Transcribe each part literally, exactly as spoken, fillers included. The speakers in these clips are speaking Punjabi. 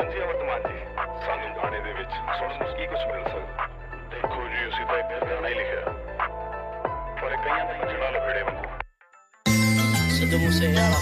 ਹਾਂਜੀ ਅਮਰਤਮਾਨ ਜੀ, ਸਾਨੂੰ ਗਾਣੇ ਦੇ ਵਿੱਚ ਸੁਣਨ ਨੂੰ ਕੀ ਕੁਝ ਮਿਲ ਸਕਦਾ? ਦੇਖੋ ਜੀ, ਅਸੀਂ ਤਾਂ ਇੱਕ ਗਾਣਾ ਹੀ ਲਿਖਿਆ, ਪਰ ਇਹ ਕਈਆਂ ਦੇ ਜੜਾ ਲਪੇੜੇ ਵਾਂਗੂ। ਸਿੱਧੂ ਮੂਸੇਵਾਲਾ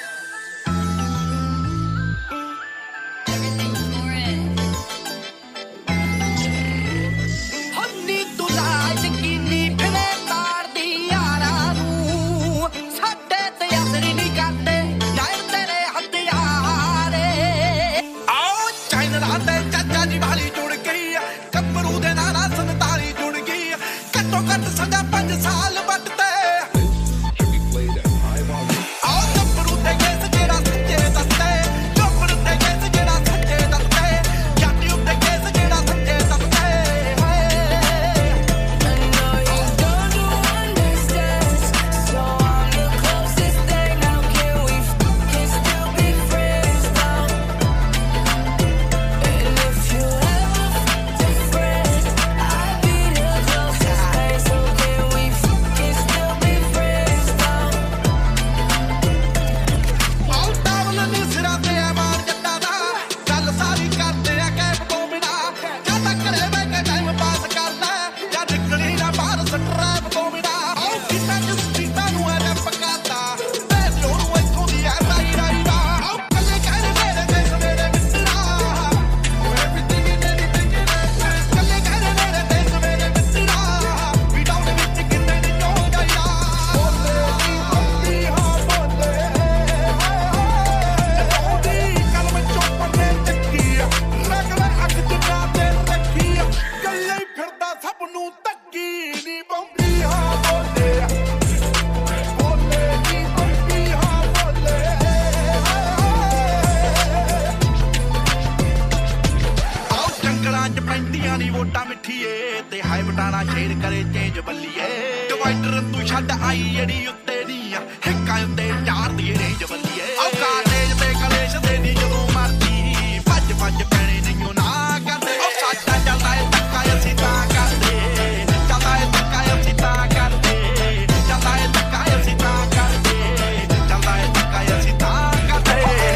ਵੋਟਾਂ ਮਿੱਠੀਏ ਤੇ ਹਾਈ ਬਟਾਣਾ ਸ਼ੇਰ ਕਰੇ ਚੇਂਜ ਬੱਲੀਏ ਡਿਵਾਈਡਰ ਤੂੰ ਛੱਡ ਆਈ ਜਿਹੜੀ ਉੱਤੇ ਨਹੀਂ ਆ ਹਿੱਕਾਂ ਉੱਤੇ ਚਾਰ ਦੀ ਰੇਂਜ ਬੱਲੀਏ ਉਹ ਕਾਟੇਜ ਤੇ ਕਲੇਸ਼ ਦੇ ਦੀ ਜਦੋਂ ਮਰਦੀ ਭੱਜ ਭੱਜ ਪੈਣੇ ਨਹੀਂਓ ਨਾ ਕਰਦੇ ਉਹ ਸਾਡਾ ਚੱਲਦਾ ਏ ਧੱਕਾ ਅਸੀਂ ਤਾਂ ਕਰਦੇ ਚੱਲਦਾ ਏ ਧੱਕਾ ਅਸੀਂ ਤਾਂ ਕਰਦੇ ਚੱਲਦਾ ਏ ਧੱਕਾ ਅਸੀਂ ਤਾਂ ਕਰਦੇ ਚੱਲਦਾ ਏ ਧੱਕਾ ਅਸੀਂ ਤਾਂ ਕਰਦੇ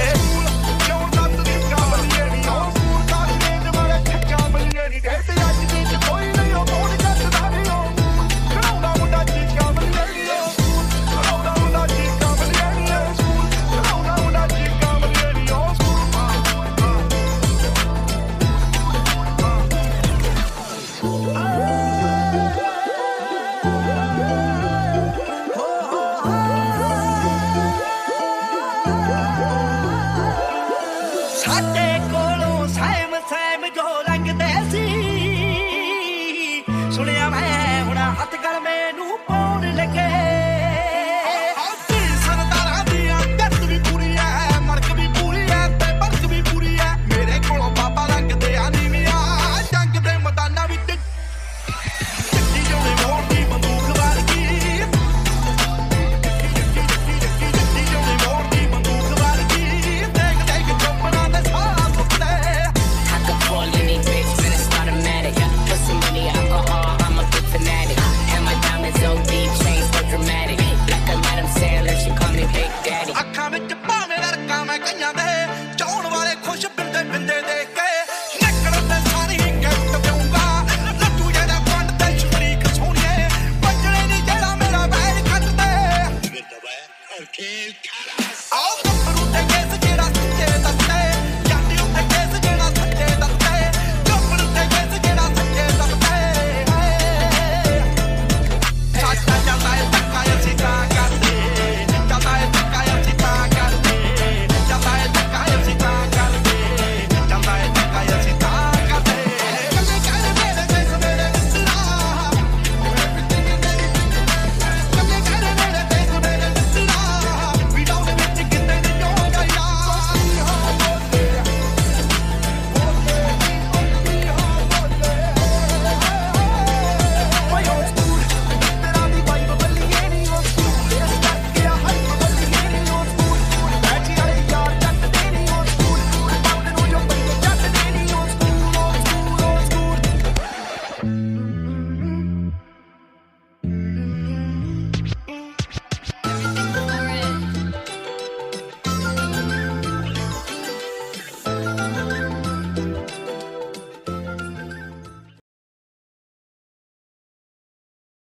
ਸੁਣਿਆ ਮੈਂ ਹੁਣ ਹੱਥ ਗਲ ਮੈਨੂੰ ਪਾਉਣ ਲੱਗੇ ਸਰਦਾਰਾਂ ਦੀਆਂ ਜੱਟ ਵੀ ਪੂਰੀ ਐ ਮਰਕ ਵੀ ਪੂਰੀ ਐ ਤੇ ਬਰਕ ਵੀ ਪੂਰੀ ਐ ਮੇਰੇ ਕੋਲੋਂ ਬਾਬਾ ਲੱਗਦੇ ਆ ਨੀਵੀਆਂ ਜੰਗ ਦੇ ਮੈਦਾਨਾਂ ਵਿੱਚ ਜੱਟੀ ਜੋੜੇ ਮੋੜ ਦੀ ਬੰਦੂਕ ਵਰਗੀ ਜੱਟੀ ਜੋੜੇ ਮੋੜ ਦੀ ਬੰਦੂਕ ਵਰਗੀ ਦੇਖ ਦੇਖ ਚੁੱਪਣਾ ਦੇ ਸਾਹ ਸੁੱਤੇ I could call any bitch, man, it's automatic. Put some money, alcohol, I'm a big fanatic. And my diamonds O D, chains so dramatic. Like a Madam Sandler, she call me Big Daddy. ਅੱਖਾਂ ਵਿੱਚ ਭਾਵੇਂ ਰੜਕਾਂ ਮੈਂ ਕਈਆਂ ਦੇ ਚਾਉਣ ਵਾਲੇ ਖੁਸ਼ ਬਿੰਦੇ ਬਿੰਦੇ ਦੇਖ ਕੇ ਨੱਕੜਨ ਦੇ ਸਾਰੀ ਗਿਫਟ ਦੇਊਂਗਾ ਲੱਡੂ ਜਿਹੜਾ ਵੰਡ ਤੇ ਸ਼ਰੀਕ ਸੋਹਣੀਏ ਵੱਜਣੇ ਨਹੀਂ ਜਿਹੜਾ ਮੇਰਾ ਵੈਰ ਕੱਟ ਦੇ ਆਓ